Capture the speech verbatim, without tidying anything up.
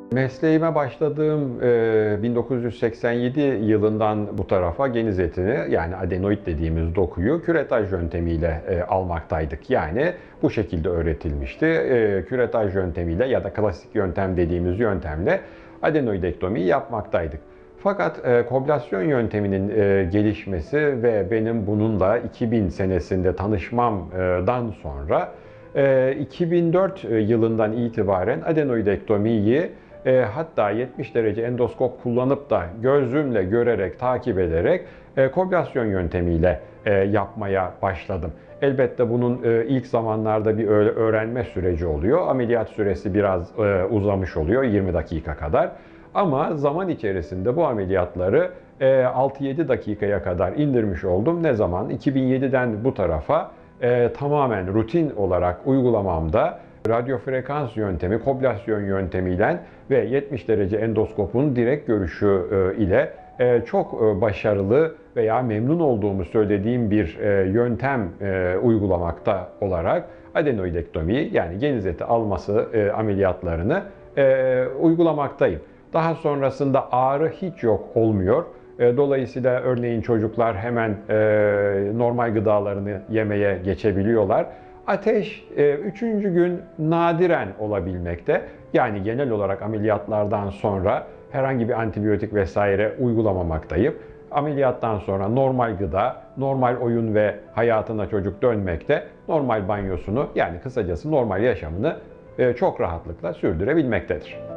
Mesleğime başladığım e, bin dokuz yüz seksen yedi yılından bu tarafa geniz etini, yani adenoid dediğimiz dokuyu küretaj yöntemiyle e, almaktaydık. Yani bu şekilde öğretilmişti. E, küretaj yöntemiyle ya da klasik yöntem dediğimiz yöntemle adenoidektomiyi yapmaktaydık. Fakat e, koblasyon yönteminin e, gelişmesi ve benim bununla iki bin senesinde tanışmamdan sonra e, iki bin dört yılından itibaren adenoidektomiyi e, hatta yetmiş derece endoskop kullanıp da gözümle görerek, takip ederek e, koblasyon yöntemiyle e, yapmaya başladım. Elbette bunun e, ilk zamanlarda bir öğrenme süreci oluyor. Ameliyat süresi biraz e, uzamış oluyor, yirmi dakika kadar. Ama zaman içerisinde bu ameliyatları e, altı yedi dakikaya kadar indirmiş oldum. Ne zaman? iki bin yediden bu tarafa e, tamamen rutin olarak uygulamamda radyofrekans yöntemi, koblasyon yöntemiyle ve yetmiş derece endoskopun direkt görüşü ile çok başarılı veya memnun olduğumu söylediğim bir yöntem uygulamakta olarak adenoidektomiyi, yani geniz eti alması ameliyatlarını uygulamaktayım. Daha sonrasında ağrı hiç yok olmuyor. Dolayısıyla örneğin çocuklar hemen normal gıdalarını yemeye geçebiliyorlar. Ateş üçüncü gün nadiren olabilmekte. Yani genel olarak ameliyatlardan sonra herhangi bir antibiyotik vesaire uygulamamaktayım. Ameliyattan sonra normal gıda, normal oyun ve hayatına çocuk dönmekte, normal banyosunu, yani kısacası normal yaşamını çok rahatlıkla sürdürebilmektedir.